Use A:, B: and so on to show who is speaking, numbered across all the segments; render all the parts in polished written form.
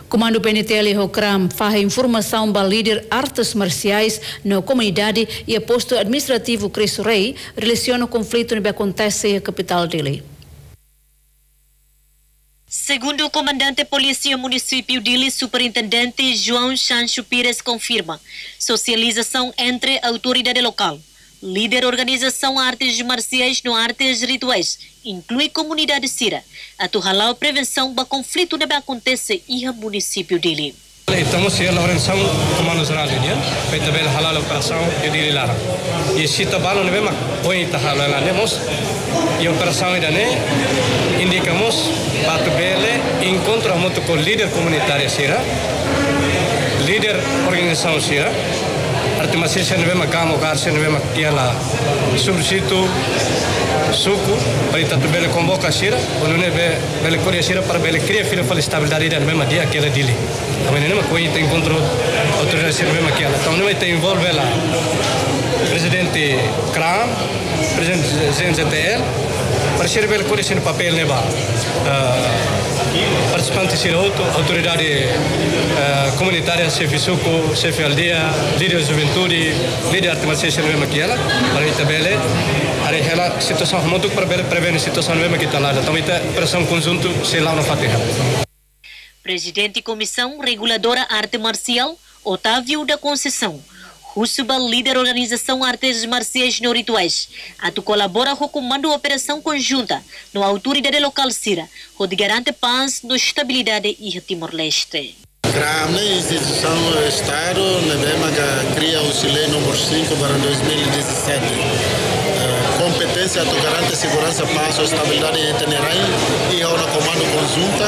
A: Comando PNTL Hokram faz informação para líder artes marciais na comunidade e a posto administrativo Cristo Rei relaciona o conflito que acontece na capital dele.
B: Segundo o comandante Polícia Município Dili, Superintendente João Sancho Pires confirma socialização entre a autoridade local, líder organização artes marciais no artes rituais, inclui comunidade Sira, a tuhalau prevenção para conflito que acontece no município Dili.
C: Estamos a organização comando geral ini, feita bela halal operação de Dili Lara. E se trabalham no mesmo põe halal lá nemos e operação ainda né indicamos batu bele encontramos com líder comunitário Sira, líder organização Sira. Artimas sesi no mesmo camo garse no mesmo que ela substitui suku para itu bele convoca Sira, onde bele Coreia Sira para bele criar filho para estabilidade no mesmo dia que ela Dili. Também não é coisa que encontrou autoridade no mesmo que ela. Então não é que envolve lá presidente Kram, presidente ZTL, para ser bele Coreia no papel neba. Participantes Sira autoridade comunitária, chefe suku, chefe aldeia, líder juventude, líder artimas sesi no mesmo que ela, para itu bele a situação muito para prevenir situação mesmo que está lá. Então ita operação conjunto se lá no Fatiha.
B: Presidente Comissão Reguladora Arte Marcial, Otávio da Conceição, Rusuba, líder Organização Artes Marciais no Rituais, atu colabora com o comando operação conjunta no autoridade local Sira, onde garante paz no estabilidade e Timor-Leste.
D: A instituição Estado cria o lei número 5 para 2017. Competência que garante segurança, paz e estabilidade em Tenerai e ao comando conjunta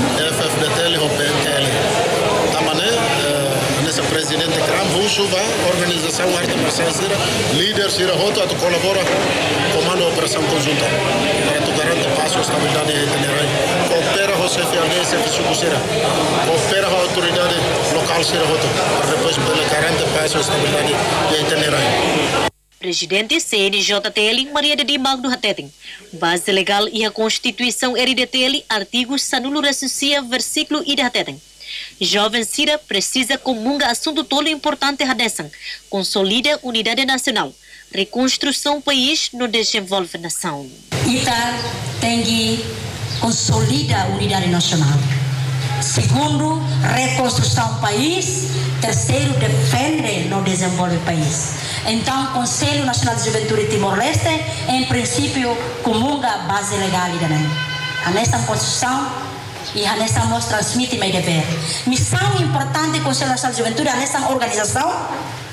D: FFDTL e PNTL. Também nessa presidente Kram Rusuba, organização arte marcial Sira, líder Sira Roto, que colabora com o comando operação conjunta para que garante paz e estabilidade em Tenerai. Coopera com o chefe aldeia, chefe suku Sira. Coopera com a autoridade local Sira Roto para depois garante paz e estabilidade em Tenerai.
B: Presidente CNJTL Maria de Magno Hateting, base legal e a Constituição RDTL, artigos Sanulo Ressucia, versículo Ida Hateting. Jovem Sira precisa comunga assunto todo importante Hadesan, consolida unidade nacional, reconstrução país no desenvolve nação.
E: Ita tem que consolidar a unidade nacional. Segundo, reconstrução país. Terceiro, defende no desenvolve país. Então, o Conselho Nacional de Juventude Timor-Leste, em princípio, comunga base legal a nessa Constituição e a nessa nos transmite meu dever. Missão importante do Conselho Nacional de Juventude, a nessa organização,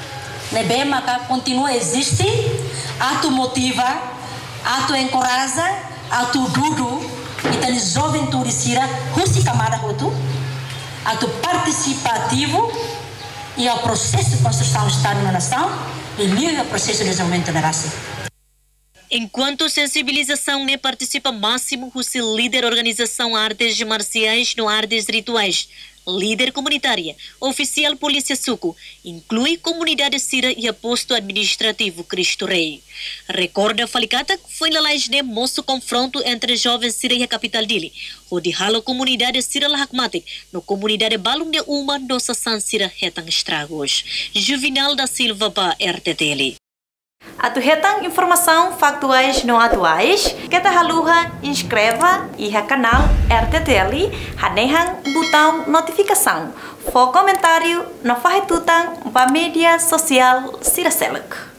E: nebema que continua a existir, ato motiva, ato encoraja, ato dudo, e tem juventude Sira, rusi camada roto, ato participativo e ao processo de construção do Estado na nação e liga o processo de desenvolvimento da raça.
B: Enquanto sensibilização ne participa máximo o líder organização artes marciais no artes rituais, líder comunitária, oficial polícia suku, inclui comunidade Sira e posto administrativo Cristo Rei. Recorda Falicata que foi na de moço confronto entre jovens Sira e a capital Dili, onde halo comunidade Sira Lahakmatik, no comunidade Balum de Uma, nossa San Sira Hetang Estragos. Juvenal da Silva para RTTL.
F: Atu hetang informação factuais no atuais, kita haluha inscreva e ha canal RTTL, hanehang botão notificação, for comentário no fahetutang pa mídia social Sira Seluk.